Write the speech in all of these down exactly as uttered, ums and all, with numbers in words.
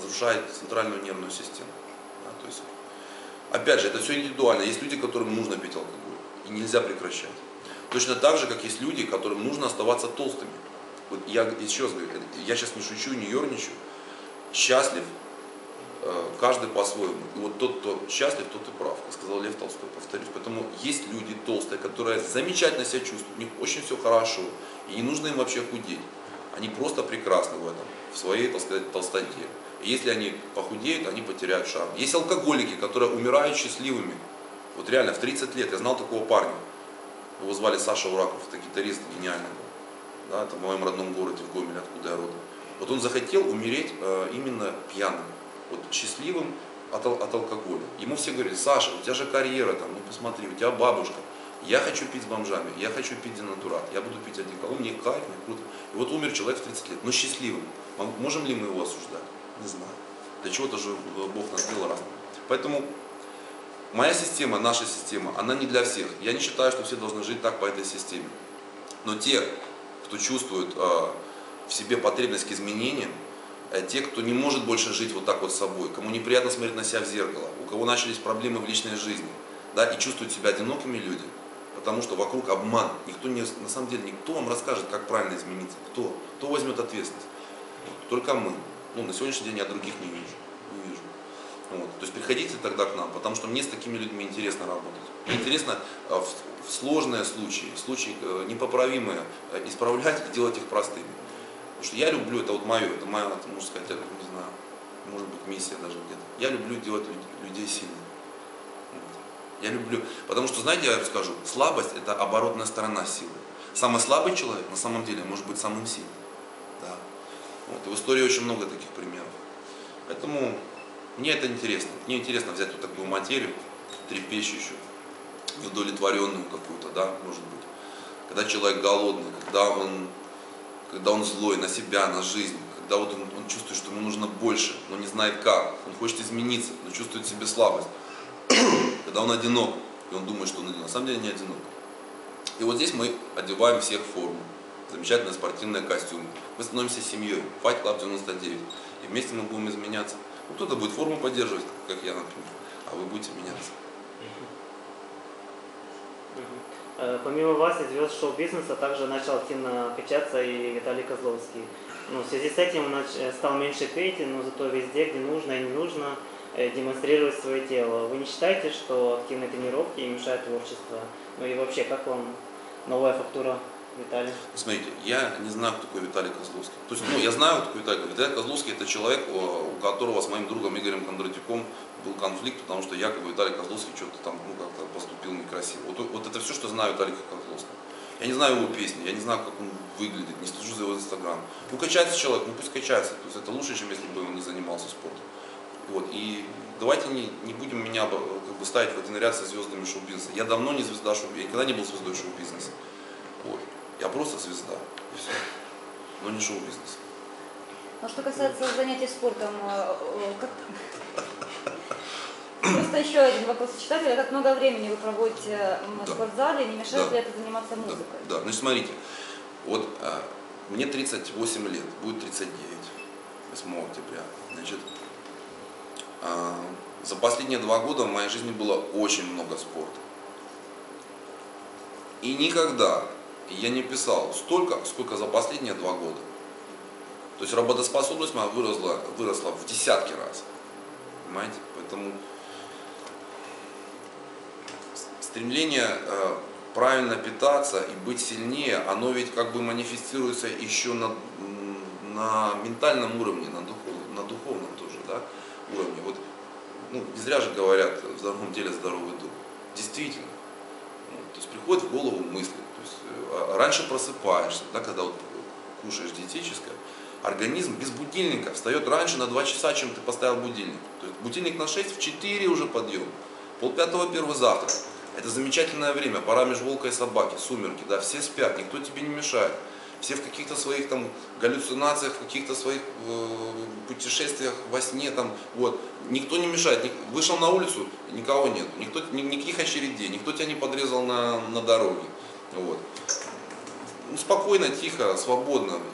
разрушает центральную нервную систему. Да, то есть, опять же, это все индивидуально. Есть люди, которым нужно пить алкоголь, и нельзя прекращать. Точно так же, как есть люди, которым нужно оставаться толстыми. Вот я еще раз говорю, я сейчас не шучу, не ерничаю. Счастлив э, каждый по-своему. И вот тот, кто счастлив, тот и прав, как сказал Лев Толстой, повторюсь. Поэтому есть люди толстые, которые замечательно себя чувствуют, у них очень все хорошо, и не нужно им вообще худеть. Они просто прекрасны в этом, в своей, так сказать, толстоте. И если они похудеют, они потеряют шарм. Есть алкоголики, которые умирают счастливыми. Вот реально, в тридцать лет я знал такого парня. Его звали Саша Ураков, это гитарист гениальный был. Да, это в моем родном городе, в Гомеле, откуда я родом. Вот он захотел умереть э, именно пьяным, вот счастливым от, от алкоголя. Ему все говорили: Саша, у тебя же карьера, там, ну посмотри, у тебя бабушка. Я хочу пить с бомжами, я хочу пить денатурат, я буду пить одеколон, мне кайф, мне круто. И вот умер человек в тридцать лет, но счастливым. Можем ли мы его осуждать? Не знаю. Для чего-то же Бог нас сделал разным. Поэтому моя система, наша система, она не для всех. Я не считаю, что все должны жить так по этой системе. Но те, кто чувствует э, в себе потребность к изменениям, э, те, кто не может больше жить вот так вот с собой, кому неприятно смотреть на себя в зеркало, у кого начались проблемы в личной жизни, да, и чувствуют себя одинокими люди, потому что вокруг обман. Никто не, на самом деле никто вам расскажет, как правильно измениться. Кто? Кто возьмет ответственность? Только мы. Ну, на сегодняшний день я других не вижу. Не вижу. Вот. То есть приходите тогда к нам, потому что мне с такими людьми интересно работать. Мне интересно в, в сложные случаи, случаи непоправимые, исправлять и делать их простыми. Потому что я люблю, это вот мое, это моя, можно сказать, не знаю, может быть миссия даже где-то. Я люблю делать людей сильными. Я люблю, потому что, знаете, я скажу, слабость — это оборотная сторона силы. Самый слабый человек на самом деле может быть самым сильным. Да. Вот. И в истории очень много таких примеров. Поэтому мне это интересно. Мне интересно взять вот такую материю, трепещущую, удовлетворенную какую-то, да, может быть. Когда человек голодный, когда он, когда он злой на себя, на жизнь, когда вот он, он чувствует, что ему нужно больше, но не знает как, он хочет измениться, но чувствует в себе слабость. Когда он одинок, и он думает, что он одинок, на самом деле не одинок. И вот здесь мы одеваем всех в форму. Замечательные спортивные костюмы. Мы становимся семьей. Fight Club девяносто девять. И вместе мы будем изменяться. Ну, кто-то будет форму поддерживать, как я, например, а вы будете меняться. Помимо вас и звезд шоу-бизнеса также начал активно качаться и Виталий Козловский. Ну, в связи с этим он стал меньше петь, но зато везде, где нужно и не нужно, демонстрировать свое тело. Вы не считаете, что активные тренировки мешают творчеству? Ну и вообще, как вам новая фактура Виталия? Смотрите, я не знаю, кто такой Виталий Козловский. То есть, ну, я знаю, кто такой Виталий Козловский. Виталий Козловский — это человек, у которого с моим другом Игорем Кондратюком был конфликт, потому что якобы Виталий Козловский что-то там, ну, как-то поступил некрасиво. Вот, вот это все, что знаю Виталия Козловского. Я не знаю его песни, я не знаю, как он выглядит, не слежу за его инстаграм. Ну, качается человек, ну пусть качается. То есть это лучше, чем если бы он не занимался спортом. Вот. И давайте не, не будем меня как бы ставить в один ряд со звездами шоу-бизнеса. Я давно не звезда шоу-бизнеса, я никогда не был звездой шоу-бизнеса. Вот. Я просто звезда, и все. Но не шоу-бизнес. А что касается занятий спортом, как... просто еще один вопрос от читателя. Как много времени вы проводите в да. спортзале, не мешает да. ли это заниматься музыкой? Да, да. Значит, смотрите, вот а, мне тридцать восемь лет, будет тридцать девять, восьмого октября. Значит, а, за последние два года в моей жизни было очень много спорта. И никогда я не писал столько, сколько за последние два года. То есть работоспособность моя выросла, выросла в десятки раз. Понимаете? Поэтому стремление э, правильно питаться и быть сильнее, оно ведь как бы манифестируется еще на, на ментальном уровне, на, духов, на духовном тоже, да, уровне. Вот, ну, не зря же говорят, в здоровом теле здоровый дух. Действительно. То есть приходит в голову мысли. То есть, раньше просыпаешься, да, когда вот кушаешь диетическое, организм без будильника встает раньше на два часа, чем ты поставил будильник. То есть будильник на шесть, в четыре уже подъем. Полпятого первый завтрак. Это замечательное время, пора межволка и собаки, сумерки, да, все спят, никто тебе не мешает. Все в каких-то своих там галлюцинациях, в каких-то своих э, путешествиях во сне там, вот. Никто не мешает. Вышел на улицу, никого нет, никто, ни, никаких очередей, никто тебя не подрезал на, на дороге. Вот. Ну, спокойно, тихо, свободно. И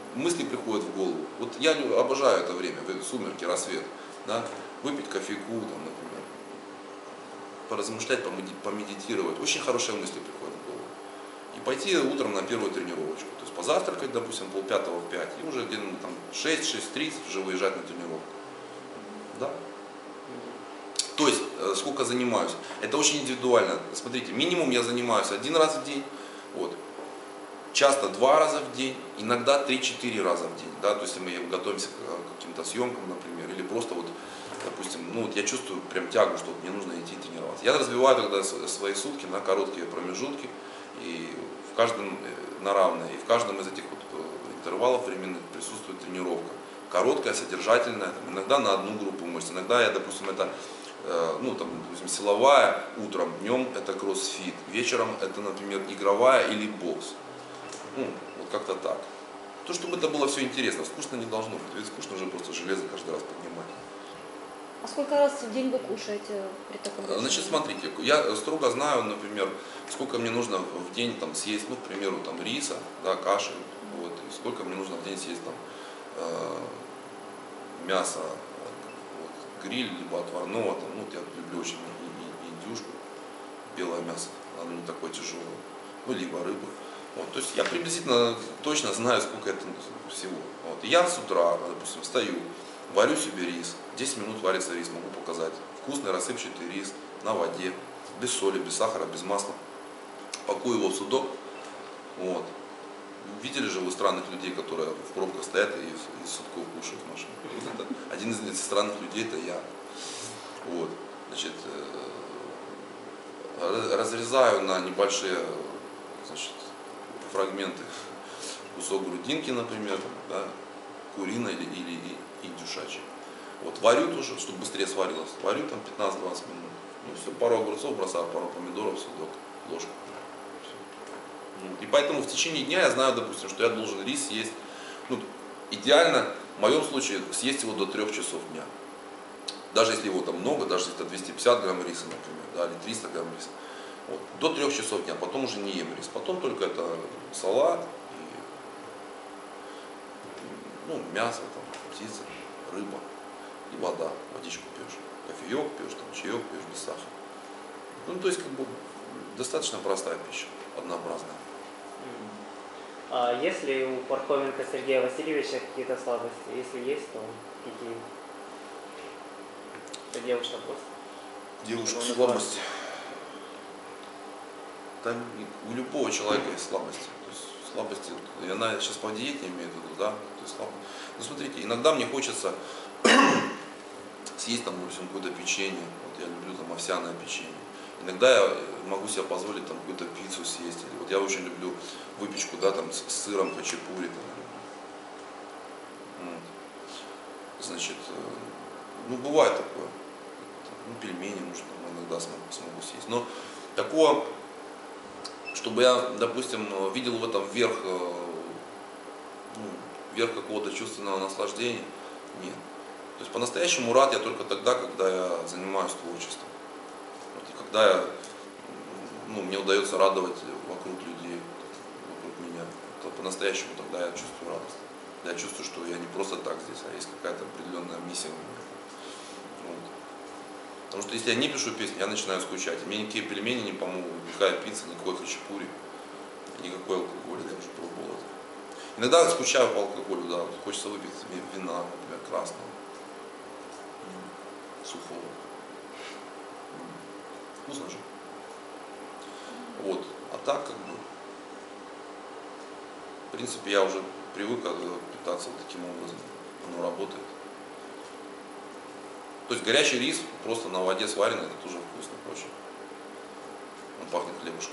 мысли приходят в голову. Вот я обожаю это время, сумерки, рассвет, да, выпить кофейку, там, например, поразмышлять, помедитировать. Очень хорошие мысли приходят в голову. И пойти утром на первую тренировочку. То есть позавтракать, допустим, полпятого в пять, и уже где-то там шесть-шесть тридцать уже выезжать на тренировку. Да? То есть, сколько занимаюсь. Это очень индивидуально. Смотрите, минимум я занимаюсь один раз в день. Вот. Часто два раза в день, иногда три-четыре раза в день, да, то есть мы готовимся к каким-то съемкам, например, или просто вот, допустим, ну вот я чувствую прям тягу, что вот мне нужно идти тренироваться. Я разбиваю тогда свои сутки на короткие промежутки, и в каждом на равное, и в каждом из этих вот интервалов временных присутствует тренировка. Короткая, содержательная, там, иногда на одну группу мышц, иногда я, допустим, это ну, там, допустим, силовая утром, днем это кроссфит, вечером это, например, игровая или бокс. Ну, вот как-то так. То, чтобы это было все интересно, скучно не должно быть. Ведь скучно уже просто железо каждый раз поднимать. А сколько раз в день вы кушаете при таком режиме? Значит, смотрите, я строго знаю, например, сколько мне нужно в день там съесть, ну, к примеру, там риса, да, каши, вот, и сколько мне нужно в день съесть там э, мяса, вот, гриль, либо отварного, там, ну, вот я люблю очень индюшку, белое мясо, оно не такое тяжелое, ну, либо рыбу. Вот, то есть я приблизительно точно знаю, сколько это всего. Вот. И я с утра, допустим, встаю, варю себе рис, десять минут варится рис, могу показать. Вкусный рассыпчатый рис на воде, без соли, без сахара, без масла. Пакую его в судок. Вот. Видели же вы странных людей, которые в пробках стоят и из судков кушают в машине? Вот это, один из этих странных людей это я. Вот. Значит, разрезаю на небольшие, значит, фрагменты, кусок грудинки, например, да, куриной или, или индюшачьей. Вот, варю тоже, чтобы быстрее сварилось. Варю там пятнадцать-двадцать минут. Ну, все, пару огурцов бросаю, пару помидоров, судок, ложку. И поэтому в течение дня я знаю, допустим, что я должен рис съесть. Ну, идеально, в моем случае, съесть его до трех часов дня. Даже если его там много, даже если это двести пятьдесят грамм риса, например, да, или триста грамм риса. Вот, до трех часов дня, потом уже не ем рис, потом только это салат, и, ну, мясо, там, птица, рыба и вода, водичку пьешь, кофеек пьешь, там, чаек пьешь без сахара. Ну, то есть, как бы, достаточно простая пища, однообразная. А есть ли у Пархоменко Сергея Васильевича какие-то слабости? Если есть, то какие? Это девушка просто. Девушка слабости. Там у любого человека есть слабости. То есть слабости, и она сейчас по диете имеет в виду, да? То есть слабость. Ну смотрите, иногда мне хочется съесть там, допустим, какое-то печенье. Вот я люблю там овсяное печенье. Иногда я могу себе позволить там какую-то пиццу съесть. Или, вот я очень люблю выпечку, да, там с сыром, хачапури. Там. Вот. Значит, ну бывает такое. Ну, пельмени, может, там, иногда смогу, смогу съесть. Но такого, чтобы я, допустим, видел в этом верх, ну, верх какого-то чувственного наслаждения, нет. То есть по-настоящему рад я только тогда, когда я занимаюсь творчеством. Вот, и когда я, ну, мне удается радовать вокруг людей, вокруг меня, то по-настоящему тогда я чувствую радость. Я чувствую, что я не просто так здесь, а есть какая-то определенная миссия у меня. Вот. Потому что если я не пишу песни, я начинаю скучать. И мне никакие пельмени не помогут, никакая пицца, никакой хачапури, никакой алкоголь, я уже пробовал это. Иногда скучаю по алкоголю, да, вот хочется выпить вина, например, красного, сухого. Вкусно же. Вот. А так, как бы, в принципе, я уже привык питаться вот таким образом. Оно работает. То есть горячий рис, просто на воде сваренный, это тоже вкусно, очень. Он пахнет хлебушком.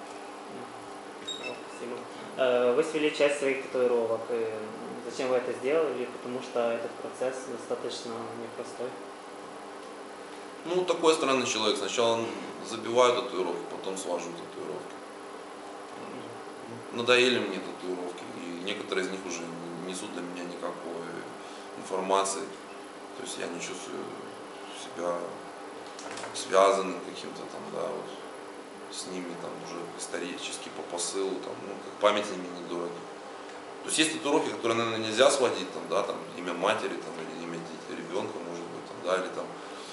Спасибо. Вы свели часть своих татуировок. Зачем вы это сделали? Потому что этот процесс достаточно непростой. Ну, такой странный человек. Сначала забиваю татуировки, потом свожу татуировки. Надоели мне татуировки, и некоторые из них уже не несут для меня никакой информации. То есть я не чувствую себя связанным каким-то там, да, вот, с ними там уже исторически по посылу, там, ну, как память мне недорого. То есть есть татуировки, которые, наверное, нельзя сводить, там, да, там, имя матери, там, или имя ребенка, может быть, там, да, или там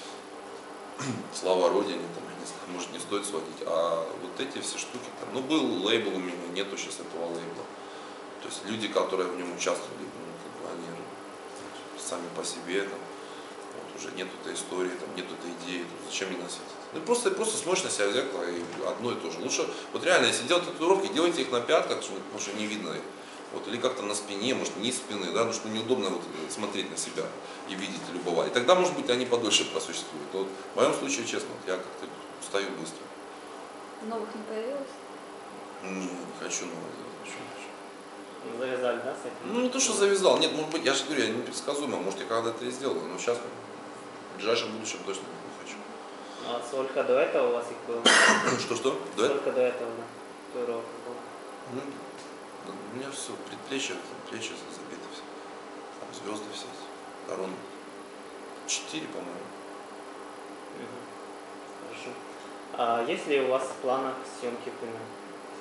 слава Родине, там, я не знаю, может, не стоит сводить. А вот эти все штуки, там, ну, был лейбл у меня, нету сейчас этого лейбла. То есть люди, которые в нем участвовали, ну, как бы они сами по себе, там, вот, уже нет этой истории, там, нет этой идеи, там, зачем мне носить? Ну, просто, просто смотришь на себя в зеркало и одно и то же. Лучше, вот реально, если делать татуировки, делайте их на пятках, потому что не видно их. Вот, или как-то на спине, может, низ спины, да, потому что неудобно вот смотреть на себя и видеть, любовать. И тогда, может быть, они подольше просуществуют. Вот, в моем случае, честно, вот, я как-то устаю быстро. Новых не появилось? Не, не хочу новых делать, ничего не хочу. Завязали, да, с этим? Ну, не то, что завязал. Нет, может быть, я же говорю, я непредсказуемо, может, я когда-то и сделаю, но сейчас, в ближайшем будущем точно не хочу. А сколько до этого у вас их было? Что-что? Да? Сколько до этого, да, татуировок было? Ну, у меня все, предплечье, плечи забиты все. Там звезды все, короны. Четыре, по-моему. Мгм. Хорошо. А есть ли у вас в планах съемки в кино?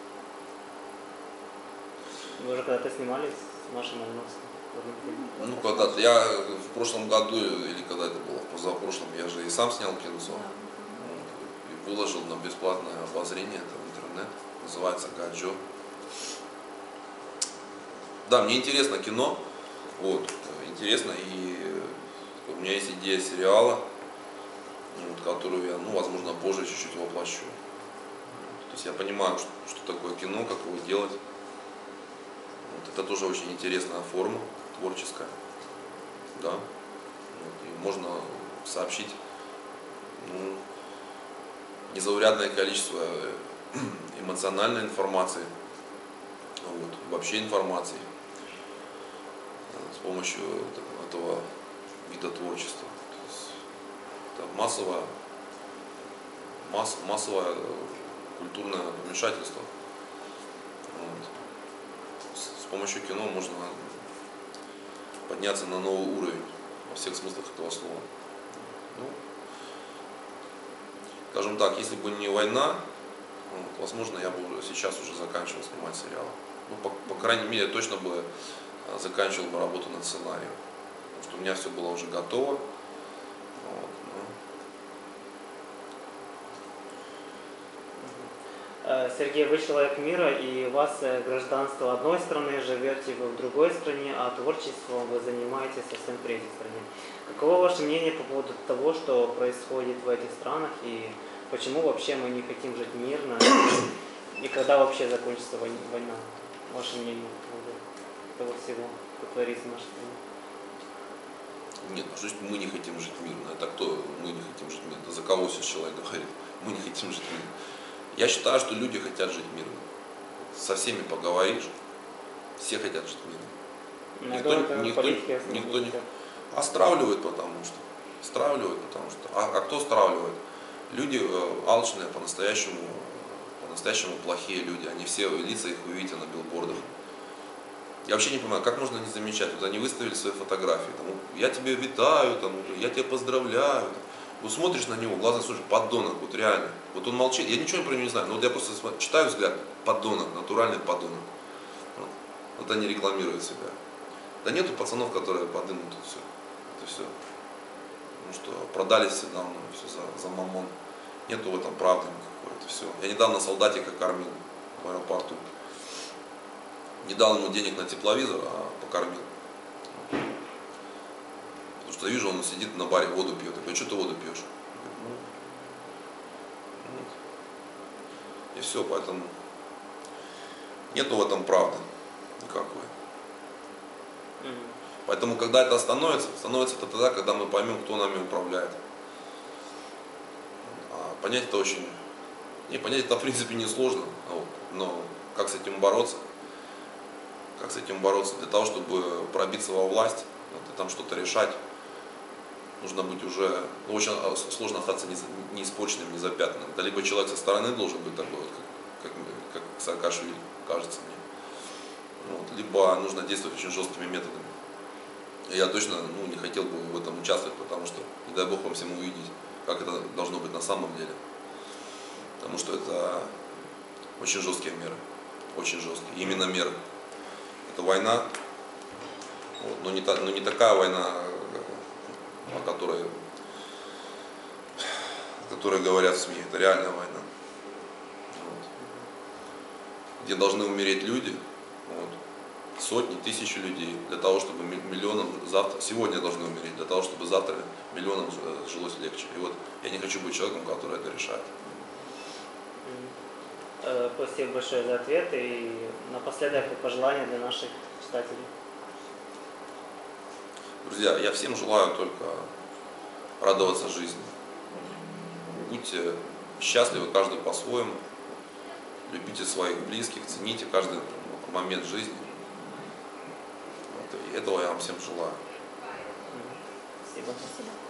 Вы уже когда-то снимались с Машей Малиновской в одном фильме? Ну, когда-то, я в прошлом году, или когда это было, в позапрошлом, я же и сам снял кинцо. И выложил на бесплатное обозрение, это в интернет. Называется «Гаджо». Да, мне интересно кино, вот, интересно, и у меня есть идея сериала, вот, которую я, ну, возможно, позже чуть-чуть воплощу. То есть я понимаю, что, что такое кино, как его делать. Вот, это тоже очень интересная форма, творческая, да, вот, и можно сообщить, ну, незаурядное количество эмоциональной информации, вот, вообще информации с помощью этого вида творчества. То есть это массовое, масс, массовое культурное помешательство. Вот. С, с помощью кино можно подняться на новый уровень во всех смыслах этого слова. Ну, скажем так, если бы не война, вот, возможно, я бы уже сейчас уже заканчивал снимать сериалы. Ну, по, по крайней мере, точно бы заканчивал бы работу над сценарием. Потому что у меня все было уже готово. Вот, Э, Сергей, вы человек мира, и у вас э, гражданство одной страны, живете вы в другой стране, а творчеством вы занимаетесь совсем в третьей стране. Каково ваше мнение по поводу того, что происходит в этих странах, и почему вообще мы не хотим жить мирно, и когда вообще закончится война? Ваше мнение по поводу того всего, что творится в нашей стране? Нет, ну что мы не хотим жить мирно? Это кто мы не хотим жить мирно? Это за кого сейчас человек говорит? Мы не хотим жить мирно. Я считаю, что люди хотят жить мирно. Со всеми поговоришь, все хотят жить мирно. Никто, никто, никто не... А стравливают, потому что. Стравливают, потому что. А, а кто стравливает? Люди э, алчные, по-настоящему, по-настоящему плохие люди. Они все, лица их увидите на билбордах. Я вообще не понимаю, как можно не замечать. Вот они выставили свои фотографии. Там, я тебя витаю, там, я тебя поздравляю. Там. Вот смотришь на него, глаза слушаешь, подонок, вот реально. Вот он молчит, я ничего про него не знаю, но вот я просто читаю взгляд, подонок, натуральный подонок. Вот, вот они рекламируют себя. Да нету пацанов, которые подымут тут все. Это все. Ну что, продались все давно, все за, за мамон. Нету в этом правды никакой, это все. Я недавно солдатика кормил в аэропорту. Не дал ему денег на тепловизор, а покормил. Потому что вижу, он сидит на баре, воду пьет. Я говорю, что ты воду пьешь? Ну, вот. И все, поэтому нету в этом правды никакой. Mm-hmm. Поэтому, когда это становится, становится это тогда, когда мы поймем, кто нами управляет. А понять это очень... Не, понять это в принципе несложно, вот, но как с этим бороться? Как с этим бороться? Для того, чтобы пробиться во власть, вот, и там что-то решать, нужно быть уже, ну, очень сложно остаться неиспорченным, не запятнанным. Это либо человек со стороны должен быть такой, вот, как, как, как Саакашвили, кажется мне. Вот, либо нужно действовать очень жесткими методами. И я точно ну, не хотел бы в этом участвовать, потому что, не дай бог вам всем увидеть, как это должно быть на самом деле. Потому что это очень жесткие меры, очень жесткие, именно меры, это война, вот, но, не та, но не такая война, о которой, о которой говорят в СМИ, это реальная война, вот, где должны умереть люди, вот, сотни, тысячи людей, для того, чтобы миллионам завтра, сегодня должны умереть, для того, чтобы завтра миллионам жилось легче. И вот я не хочу быть человеком, который это решает. Спасибо большое за ответ и напоследок пожелания для наших читателей. Друзья, я всем желаю только радоваться жизни. Будьте счастливы каждый по-своему, любите своих близких, цените каждый момент жизни. Вот, и этого я вам всем желаю. Спасибо. Спасибо.